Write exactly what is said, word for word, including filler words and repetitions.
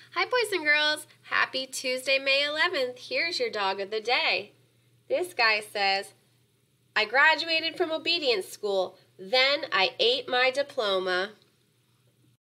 Hi, boys and girls. Happy Tuesday, May eleventh. Here's your dog of the day. This guy says, I graduated from obedience school, then I ate my diploma.